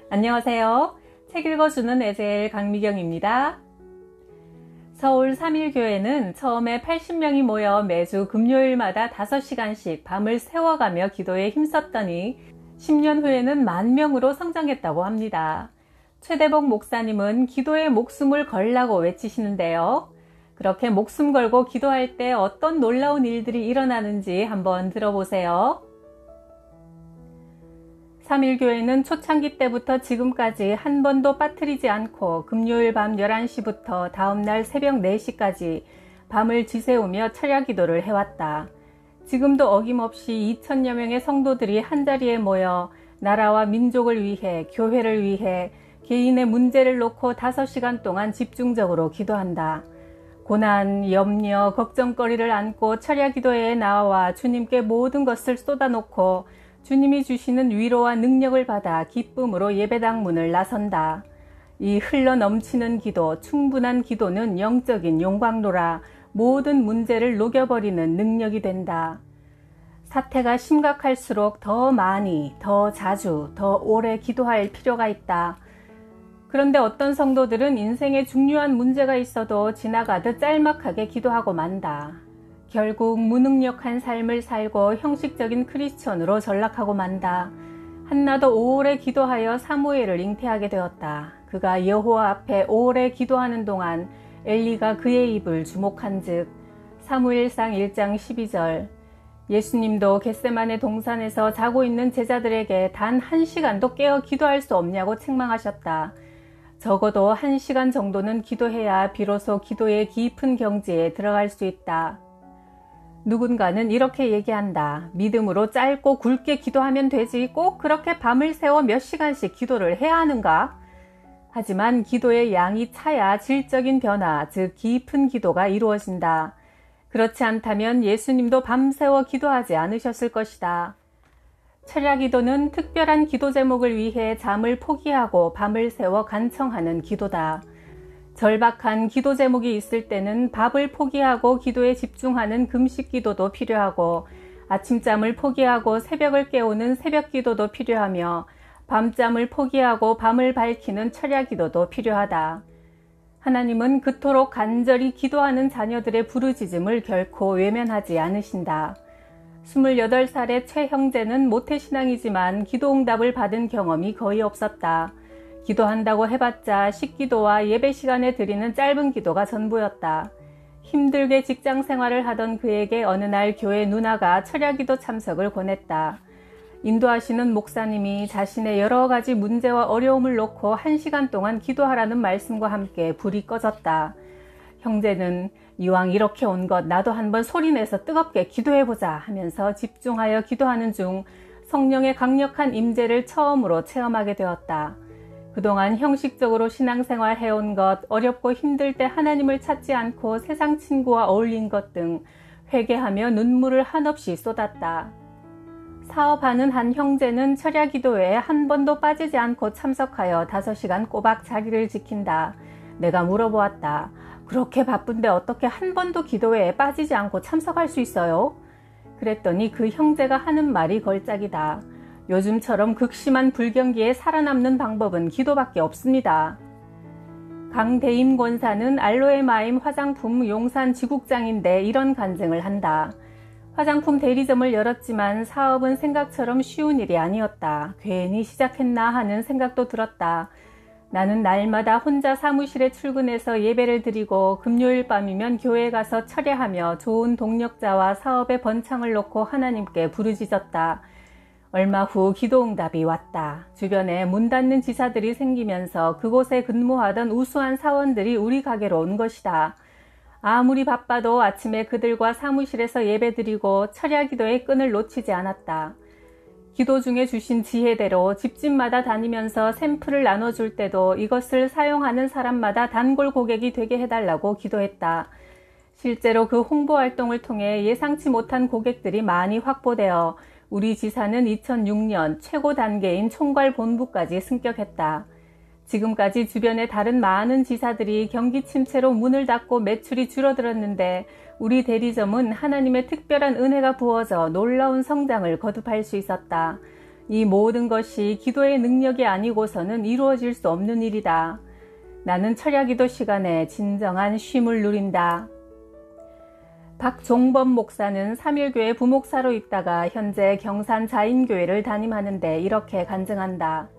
안녕하세요. 책 읽어주는 에젤 강미경입니다. 서울 3일교회는 처음에 80명이 모여 매주 금요일마다 5시간씩 밤을 새워가며 기도에 힘썼더니 10년 후에는 10,000명으로 성장했다고 합니다. 최대복 목사님은 기도에 목숨을 걸라고 외치시는데요. 그렇게 목숨 걸고 기도할 때 어떤 놀라운 일들이 일어나는지 한번 들어보세요. 3일교회는 초창기 때부터 지금까지 한 번도 빠뜨리지 않고 금요일 밤 11시부터 다음날 새벽 4시까지 밤을 지새우며 철야 기도를 해왔다. 지금도 어김없이 2,000여 명의 성도들이 한자리에 모여 나라와 민족을 위해, 교회를 위해 개인의 문제를 놓고 5시간 동안 집중적으로 기도한다. 고난, 염려, 걱정거리를 안고 철야 기도회에 나와 주님께 모든 것을 쏟아놓고 주님이 주시는 위로와 능력을 받아 기쁨으로 예배당 문을 나선다. 이 흘러 넘치는 기도, 충분한 기도는 영적인 용광로라 모든 문제를 녹여버리는 능력이 된다. 사태가 심각할수록 더 많이, 더 자주, 더 오래 기도할 필요가 있다. 그런데 어떤 성도들은 인생에 중요한 문제가 있어도 지나가듯 짤막하게 기도하고 만다. 결국 무능력한 삶을 살고 형식적인 크리스천으로 전락하고 만다. 한나도 오래 기도하여 사무엘을 잉태하게 되었다. 그가 여호와 앞에 오래 기도하는 동안 엘리가 그의 입을 주목한즉 사무엘상 1장 12절. 예수님도 겟세마네 동산에서 자고 있는 제자들에게 단 1시간도 깨어 기도할 수 없냐고 책망하셨다. 적어도 1시간 정도는 기도해야 비로소 기도의 깊은 경지에 들어갈 수 있다. 누군가는 이렇게 얘기한다. 믿음으로 짧고 굵게 기도하면 되지 꼭 그렇게 밤을 새워 몇 시간씩 기도를 해야 하는가? 하지만 기도의 양이 차야 질적인 변화, 즉 깊은 기도가 이루어진다. 그렇지 않다면 예수님도 밤새워 기도하지 않으셨을 것이다. 철야 기도는 특별한 기도 제목을 위해 잠을 포기하고 밤을 새워 간청하는 기도다. 절박한 기도 제목이 있을 때는 밥을 포기하고 기도에 집중하는 금식 기도도 필요하고 아침잠을 포기하고 새벽을 깨우는 새벽 기도도 필요하며 밤잠을 포기하고 밤을 밝히는 철야 기도도 필요하다. 하나님은 그토록 간절히 기도하는 자녀들의 부르짖음을 결코 외면하지 않으신다. 28살의 최 형제는 모태신앙이지만 기도응답을 받은 경험이 거의 없었다. 기도한다고 해봤자 식기도와 예배 시간에 드리는 짧은 기도가 전부였다. 힘들게 직장 생활을 하던 그에게 어느 날 교회 누나가 철야기도 참석을 권했다. 인도하시는 목사님이 자신의 여러 가지 문제와 어려움을 놓고 1시간 동안 기도하라는 말씀과 함께 불이 꺼졌다. 형제는 이왕 이렇게 온 것 나도 한번 소리내서 뜨겁게 기도해보자 하면서 집중하여 기도하는 중 성령의 강력한 임재를 처음으로 체험하게 되었다. 그동안 형식적으로 신앙생활 해온 것, 어렵고 힘들 때 하나님을 찾지 않고 세상 친구와 어울린 것 등 회개하며 눈물을 한없이 쏟았다. 사업하는 한 형제는 철야 기도회에 한 번도 빠지지 않고 참석하여 5시간 꼬박 자기를 지킨다. 내가 물어보았다. 그렇게 바쁜데 어떻게 한 번도 기도회에 빠지지 않고 참석할 수 있어요? 그랬더니 그 형제가 하는 말이 걸작이다. 요즘처럼 극심한 불경기에 살아남는 방법은 기도밖에 없습니다. 강대임 권사는 알로에마임 화장품 용산 지국장인데 이런 간증을 한다. 화장품 대리점을 열었지만 사업은 생각처럼 쉬운 일이 아니었다. 괜히 시작했나 하는 생각도 들었다. 나는 날마다 혼자 사무실에 출근해서 예배를 드리고 금요일 밤이면 교회에 가서 철야하며 좋은 동력자와 사업의 번창을 놓고 하나님께 부르짖었다. 얼마 후 기도응답이 왔다. 주변에 문 닫는 지사들이 생기면서 그곳에 근무하던 우수한 사원들이 우리 가게로 온 것이다. 아무리 바빠도 아침에 그들과 사무실에서 예배드리고 철야 기도의 끈을 놓치지 않았다. 기도 중에 주신 지혜대로 집집마다 다니면서 샘플을 나눠줄 때도 이것을 사용하는 사람마다 단골 고객이 되게 해달라고 기도했다. 실제로 그 홍보활동을 통해 예상치 못한 고객들이 많이 확보되어 우리 지사는 2006년 최고 단계인 총괄 본부까지 승격했다. 지금까지 주변의 다른 많은 지사들이 경기 침체로 문을 닫고 매출이 줄어들었는데 우리 대리점은 하나님의 특별한 은혜가 부어져 놀라운 성장을 거듭할 수 있었다. 이 모든 것이 기도의 능력이 아니고서는 이루어질 수 없는 일이다. 나는 철야기도 시간에 진정한 쉼을 누린다. 박종범 목사는 3일교회 부목사로 있다가 현재 경산 자인교회를 담임하는데 이렇게 간증한다.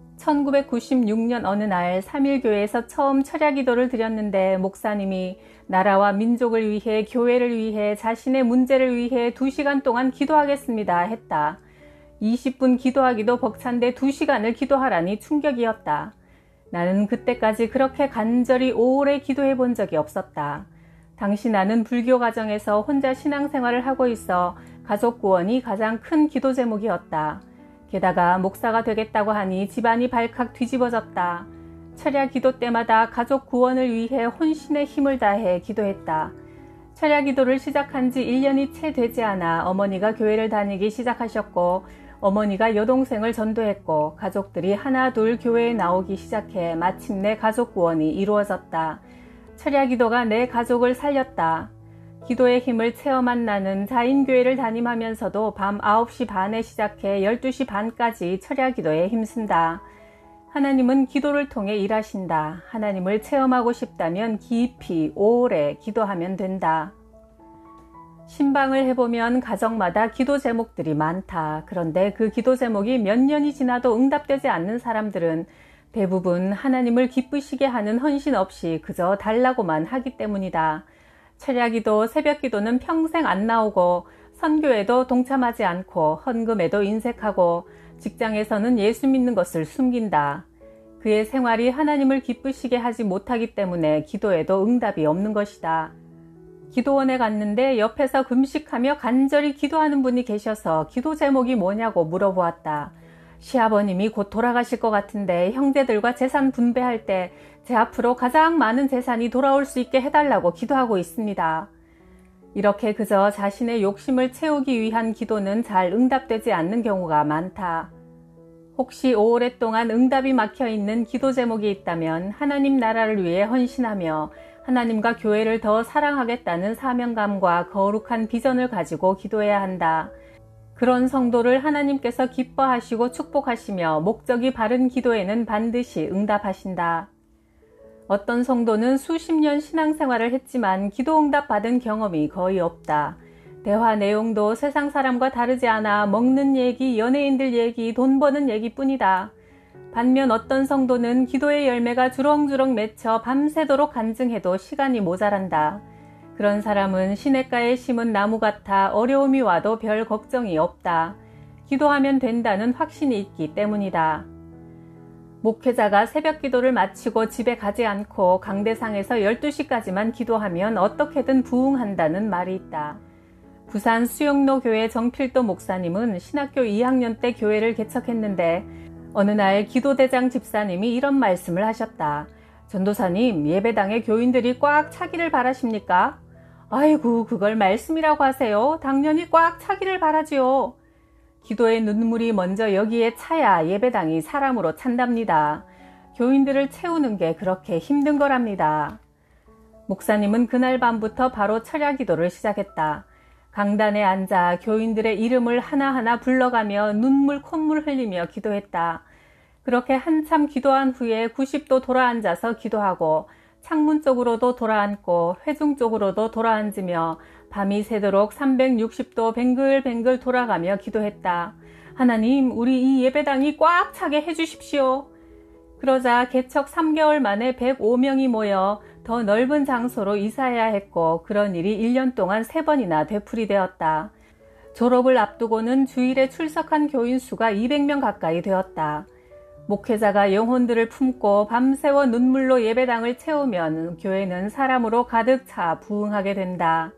1996년 어느 날 3일교회에서 처음 철야기도를 드렸는데 목사님이 나라와 민족을 위해, 교회를 위해, 자신의 문제를 위해 2시간 동안 기도하겠습니다 했다. 20분 기도하기도 벅찬데 2시간을 기도하라니 충격이었다. 나는 그때까지 그렇게 간절히 오래 기도해 본 적이 없었다. 당시 나는 불교 가정에서 혼자 신앙생활을 하고 있어 가족 구원이 가장 큰 기도 제목이었다. 게다가 목사가 되겠다고 하니 집안이 발칵 뒤집어졌다. 철야 기도 때마다 가족 구원을 위해 혼신의 힘을 다해 기도했다. 철야 기도를 시작한 지 1년이 채 되지 않아 어머니가 교회를 다니기 시작하셨고 어머니가 여동생을 전도했고 가족들이 하나 둘 교회에 나오기 시작해 마침내 가족 구원이 이루어졌다. 철야 기도가 내 가족을 살렸다. 기도의 힘을 체험한 나는 자인교회를 담임하면서도 밤 9시 반에 시작해 12시 반까지 철야 기도에 힘쓴다. 하나님은 기도를 통해 일하신다. 하나님을 체험하고 싶다면 깊이 오래 기도하면 된다. 신방을 해보면 가정마다 기도 제목들이 많다. 그런데 그 기도 제목이 몇 년이 지나도 응답되지 않는 사람들은 대부분 하나님을 기쁘시게 하는 헌신 없이 그저 달라고만 하기 때문이다. 철야기도, 새벽기도는 평생 안 나오고 선교에도 동참하지 않고 헌금에도 인색하고 직장에서는 예수 믿는 것을 숨긴다. 그의 생활이 하나님을 기쁘시게 하지 못하기 때문에 기도에도 응답이 없는 것이다. 기도원에 갔는데 옆에서 금식하며 간절히 기도하는 분이 계셔서 기도 제목이 뭐냐고 물어보았다. 시아버님이 곧 돌아가실 것 같은데 형제들과 재산 분배할 때 제 앞으로 가장 많은 재산이 돌아올 수 있게 해달라고 기도하고 있습니다. 이렇게 그저 자신의 욕심을 채우기 위한 기도는 잘 응답되지 않는 경우가 많다. 혹시 오랫동안 응답이 막혀있는 기도 제목이 있다면 하나님 나라를 위해 헌신하며 하나님과 교회를 더 사랑하겠다는 사명감과 거룩한 비전을 가지고 기도해야 한다. 그런 성도를 하나님께서 기뻐하시고 축복하시며 목적이 바른 기도에는 반드시 응답하신다. 어떤 성도는 수십 년 신앙생활을 했지만 기도 응답 받은 경험이 거의 없다. 대화 내용도 세상 사람과 다르지 않아 먹는 얘기, 연예인들 얘기, 돈 버는 얘기뿐이다. 반면 어떤 성도는 기도의 열매가 주렁주렁 맺혀 밤새도록 간증해도 시간이 모자란다. 그런 사람은 시냇가에 심은 나무 같아 어려움이 와도 별 걱정이 없다. 기도하면 된다는 확신이 있기 때문이다. 목회자가 새벽 기도를 마치고 집에 가지 않고 강대상에서 12시까지만 기도하면 어떻게든 부흥한다는 말이 있다. 부산 수영로 교회 정필도 목사님은 신학교 2학년 때 교회를 개척했는데 어느 날 기도대장 집사님이 이런 말씀을 하셨다. 전도사님, 예배당에 교인들이 꽉 차기를 바라십니까? 아이고, 그걸 말씀이라고 하세요. 당연히 꽉 차기를 바라지요. 기도의 눈물이 먼저 여기에 차야 예배당이 사람으로 찬답니다. 교인들을 채우는 게 그렇게 힘든 거랍니다. 목사님은 그날 밤부터 바로 철야 기도를 시작했다. 강단에 앉아 교인들의 이름을 하나하나 불러가며 눈물 콧물 흘리며 기도했다. 그렇게 한참 기도한 후에 90도 돌아앉아서 기도하고 창문 쪽으로도 돌아앉고 회중 쪽으로도 돌아앉으며 밤이 새도록 360도 뱅글뱅글 돌아가며 기도했다. 하나님, 우리 이 예배당이 꽉 차게 해주십시오. 그러자 개척 3개월 만에 105명이 모여 더 넓은 장소로 이사해야 했고 그런 일이 1년 동안 3번이나 되풀이되었다. 졸업을 앞두고는 주일에 출석한 교인 수가 200명 가까이 되었다. 목회자가 영혼들을 품고 밤새워 눈물로 예배당을 채우면 교회는 사람으로 가득 차 부흥하게 된다.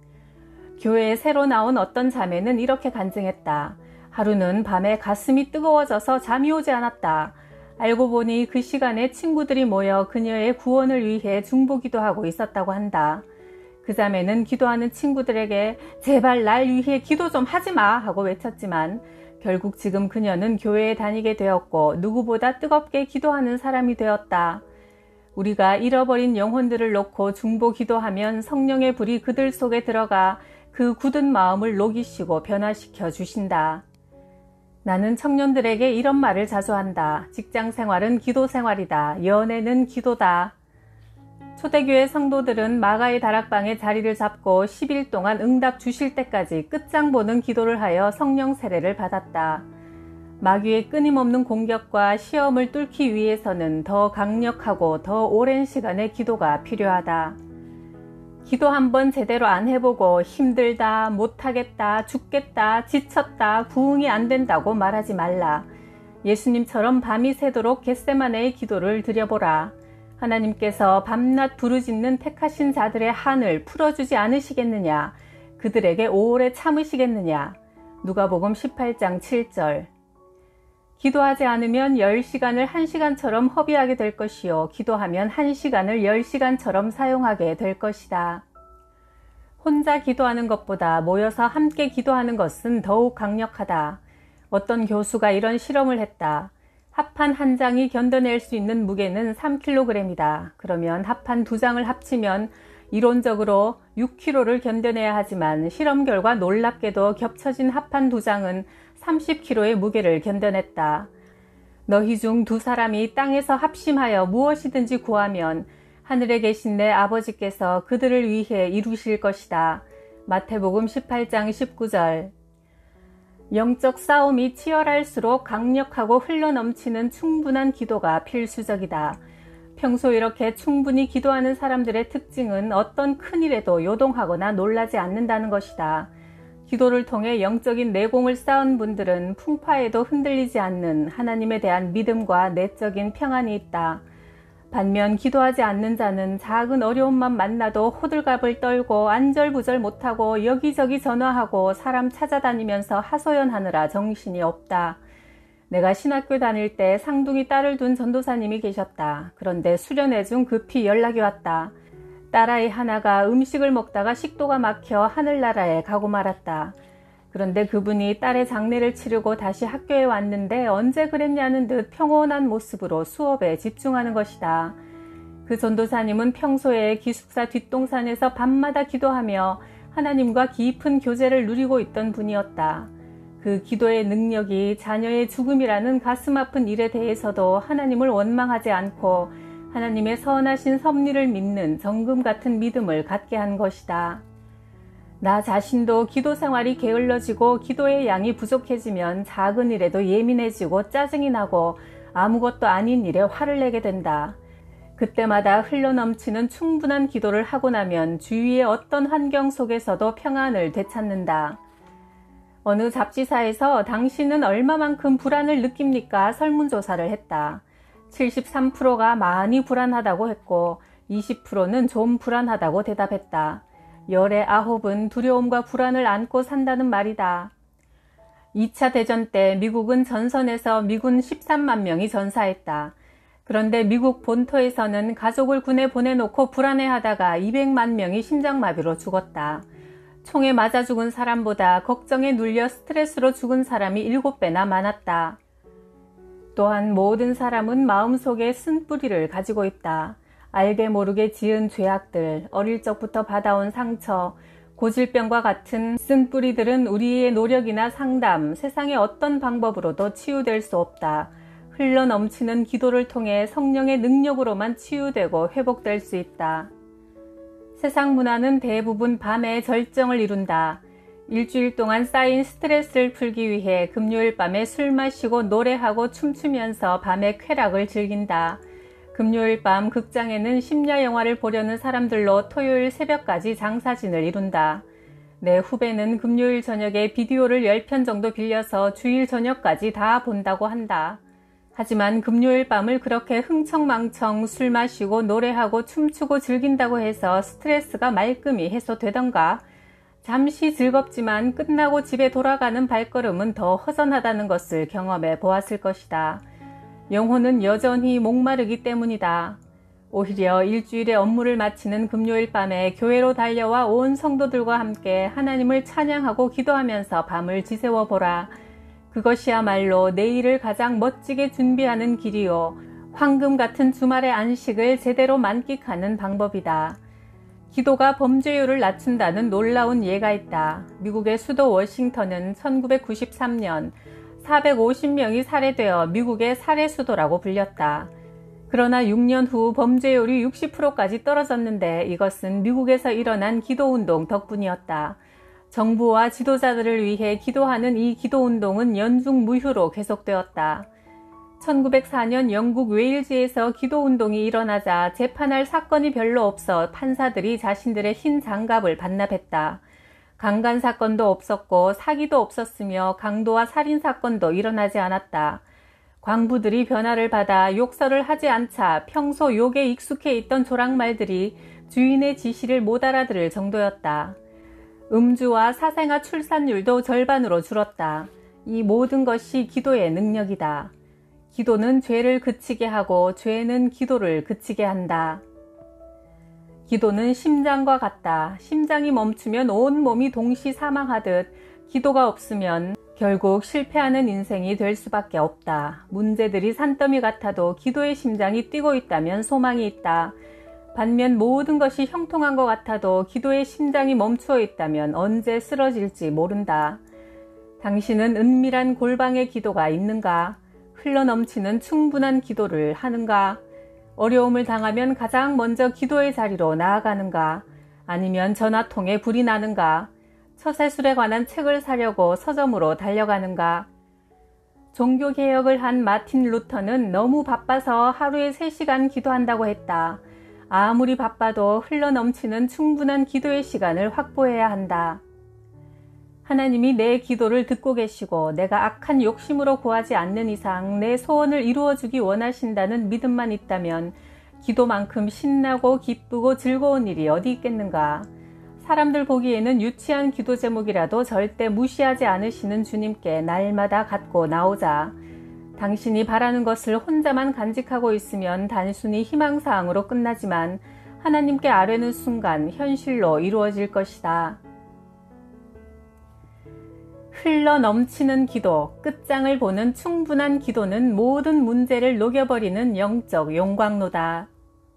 교회에 새로 나온 어떤 자매는 이렇게 간증했다. 하루는 밤에 가슴이 뜨거워져서 잠이 오지 않았다. 알고 보니 그 시간에 친구들이 모여 그녀의 구원을 위해 중보기도하고 있었다고 한다. 그 자매는 기도하는 친구들에게 제발 날 위해 기도 좀 하지 마 하고 외쳤지만 결국 지금 그녀는 교회에 다니게 되었고 누구보다 뜨겁게 기도하는 사람이 되었다. 우리가 잃어버린 영혼들을 놓고 중보기도하면 성령의 불이 그들 속에 들어가 그 굳은 마음을 녹이시고 변화시켜 주신다. 나는 청년들에게 이런 말을 자주 한다. 직장 생활은 기도 생활이다. 연애는 기도다. 초대교회 성도들은 마가의 다락방에 자리를 잡고 10일 동안 응답 주실 때까지 끝장 보는 기도를 하여 성령 세례를 받았다. 마귀의 끊임없는 공격과 시험을 뚫기 위해서는 더 강력하고 더 오랜 시간의 기도가 필요하다. 기도 한번 제대로 안 해보고 힘들다, 못하겠다, 죽겠다, 지쳤다, 부응이 안 된다고 말하지 말라. 예수님처럼 밤이 새도록 겟세마네의 기도를 드려보라. 하나님께서 밤낮 부르짖는 택하신 자들의 한을 풀어주지 않으시겠느냐? 그들에게 오래 참으시겠느냐? 누가복음 18장 7절. 기도하지 않으면 10시간을 1시간처럼 허비하게 될 것이요. 기도하면 1시간을 10시간처럼 사용하게 될 것이다. 혼자 기도하는 것보다 모여서 함께 기도하는 것은 더욱 강력하다. 어떤 교수가 이런 실험을 했다. 합판 한 장이 견뎌낼 수 있는 무게는 3kg이다. 그러면 합판 두 장을 합치면 이론적으로 6kg를 견뎌내야 하지만 실험 결과 놀랍게도 겹쳐진 합판 두 장은 30kg의 무게를 견뎌냈다. 너희 중 두 사람이 땅에서 합심하여 무엇이든지 구하면 하늘에 계신 내 아버지께서 그들을 위해 이루실 것이다. 마태복음 18장 19절. 영적 싸움이 치열할수록 강력하고 흘러넘치는 충분한 기도가 필수적이다. 평소 이렇게 충분히 기도하는 사람들의 특징은 어떤 큰일에도 요동하거나 놀라지 않는다는 것이다. 기도를 통해 영적인 내공을 쌓은 분들은 풍파에도 흔들리지 않는 하나님에 대한 믿음과 내적인 평안이 있다. 반면 기도하지 않는 자는 작은 어려움만 만나도 호들갑을 떨고 안절부절 못하고 여기저기 전화하고 사람 찾아다니면서 하소연하느라 정신이 없다. 내가 신학교 다닐 때 상둥이 딸을 둔 전도사님이 계셨다. 그런데 수련회 중 급히 연락이 왔다. 딸아이 하나가 음식을 먹다가 식도가 막혀 하늘나라에 가고 말았다. 그런데 그분이 딸의 장례를 치르고 다시 학교에 왔는데 언제 그랬냐는 듯 평온한 모습으로 수업에 집중하는 것이다. 그 전도사님은 평소에 기숙사 뒷동산에서 밤마다 기도하며 하나님과 깊은 교제를 누리고 있던 분이었다. 그 기도의 능력이 자녀의 죽음이라는 가슴 아픈 일에 대해서도 하나님을 원망하지 않고 하나님의 선하신 섭리를 믿는 정금 같은 믿음을 갖게 한 것이다. 나 자신도 기도 생활이 게을러지고 기도의 양이 부족해지면 작은 일에도 예민해지고 짜증이 나고 아무것도 아닌 일에 화를 내게 된다. 그때마다 흘러넘치는 충분한 기도를 하고 나면 주위의 어떤 환경 속에서도 평안을 되찾는다. 어느 잡지사에서 당신은 얼마만큼 불안을 느낍니까? 설문조사를 했다. 73%가 많이 불안하다고 했고 20%는 좀 불안하다고 대답했다. 열의 9은 두려움과 불안을 안고 산다는 말이다. 2차 대전 때 미국은 전선에서 미군 13만 명이 전사했다. 그런데 미국 본토에서는 가족을 군에 보내놓고 불안해하다가 200만 명이 심장마비로 죽었다. 총에 맞아 죽은 사람보다 걱정에 눌려 스트레스로 죽은 사람이 7배나 많았다. 또한 모든 사람은 마음속에 쓴뿌리를 가지고 있다. 알게 모르게 지은 죄악들, 어릴 적부터 받아온 상처, 고질병과 같은 쓴뿌리들은 우리의 노력이나 상담, 세상의 어떤 방법으로도 치유될 수 없다. 흘러넘치는 기도를 통해 성령의 능력으로만 치유되고 회복될 수 있다. 세상 문화는 대부분 밤에 절정을 이룬다. 일주일 동안 쌓인 스트레스를 풀기 위해 금요일 밤에 술 마시고 노래하고 춤추면서 밤의 쾌락을 즐긴다. 금요일 밤 극장에는 심야 영화를 보려는 사람들로 토요일 새벽까지 장사진을 이룬다. 내 후배는 금요일 저녁에 비디오를 10편 정도 빌려서 주일 저녁까지 다 본다고 한다. 하지만 금요일 밤을 그렇게 흥청망청 술 마시고 노래하고 춤추고 즐긴다고 해서 스트레스가 말끔히 해소되던가? 잠시 즐겁지만 끝나고 집에 돌아가는 발걸음은 더 허전하다는 것을 경험해 보았을 것이다. 영혼은 여전히 목마르기 때문이다. 오히려 일주일의 업무를 마치는 금요일 밤에 교회로 달려와 온 성도들과 함께 하나님을 찬양하고 기도하면서 밤을 지새워 보라. 그것이야말로 내일을 가장 멋지게 준비하는 길이요. 황금 같은 주말의 안식을 제대로 만끽하는 방법이다. 기도가 범죄율을 낮춘다는 놀라운 예가 있다. 미국의 수도 워싱턴은 1993년 450명이 살해되어 미국의 살해 수도라고 불렸다. 그러나 6년 후 범죄율이 60%까지 떨어졌는데 이것은 미국에서 일어난 기도운동 덕분이었다. 정부와 지도자들을 위해 기도하는 이 기도운동은 연중 무휴로 계속되었다. 1904년 영국 웨일즈에서 기도운동이 일어나자 재판할 사건이 별로 없어 판사들이 자신들의 흰 장갑을 반납했다. 강간 사건도 없었고 사기도 없었으며 강도와 살인 사건도 일어나지 않았다. 광부들이 변화를 받아 욕설을 하지 않자 평소 욕에 익숙해 있던 조랑말들이 주인의 지시를 못 알아들을 정도였다. 음주와 사생아 출산율도 절반으로 줄었다. 이 모든 것이 기도의 능력이다. 기도는 죄를 그치게 하고 죄는 기도를 그치게 한다. 기도는 심장과 같다. 심장이 멈추면 온 몸이 동시 사망하듯 기도가 없으면 결국 실패하는 인생이 될 수밖에 없다. 문제들이 산더미 같아도 기도의 심장이 뛰고 있다면 소망이 있다. 반면 모든 것이 형통한 것 같아도 기도의 심장이 멈추어 있다면 언제 쓰러질지 모른다. 당신은 은밀한 골방의 기도가 있는가? 흘러넘치는 충분한 기도를 하는가? 어려움을 당하면 가장 먼저 기도의 자리로 나아가는가? 아니면 전화통에 불이 나는가? 처세술에 관한 책을 사려고 서점으로 달려가는가? 종교개혁을 한 마틴 루터는 너무 바빠서 하루에 3시간 기도한다고 했다. 아무리 바빠도 흘러넘치는 충분한 기도의 시간을 확보해야 한다. 하나님이 내 기도를 듣고 계시고 내가 악한 욕심으로 구하지 않는 이상 내 소원을 이루어주기 원하신다는 믿음만 있다면 기도만큼 신나고 기쁘고 즐거운 일이 어디 있겠는가? 사람들 보기에는 유치한 기도 제목이라도 절대 무시하지 않으시는 주님께 날마다 갖고 나오자. 당신이 바라는 것을 혼자만 간직하고 있으면 단순히 희망사항으로 끝나지만 하나님께 아뢰는 순간 현실로 이루어질 것이다. 흘러 넘치는 기도, 끝장을 보는 충분한 기도는 모든 문제를 녹여버리는 영적 용광로다.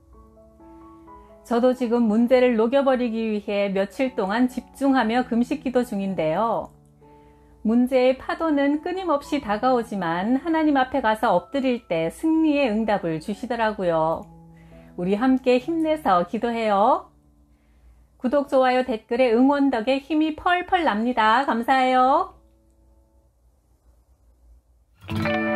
저도 지금 문제를 녹여버리기 위해 며칠 동안 집중하며 금식기도 중인데요. 문제의 파도는 끊임없이 다가오지만 하나님 앞에 가서 엎드릴 때 승리의 응답을 주시더라고요. 우리 함께 힘내서 기도해요. 구독, 좋아요, 댓글에 응원 덕에 힘이 펄펄 납니다. 감사해요.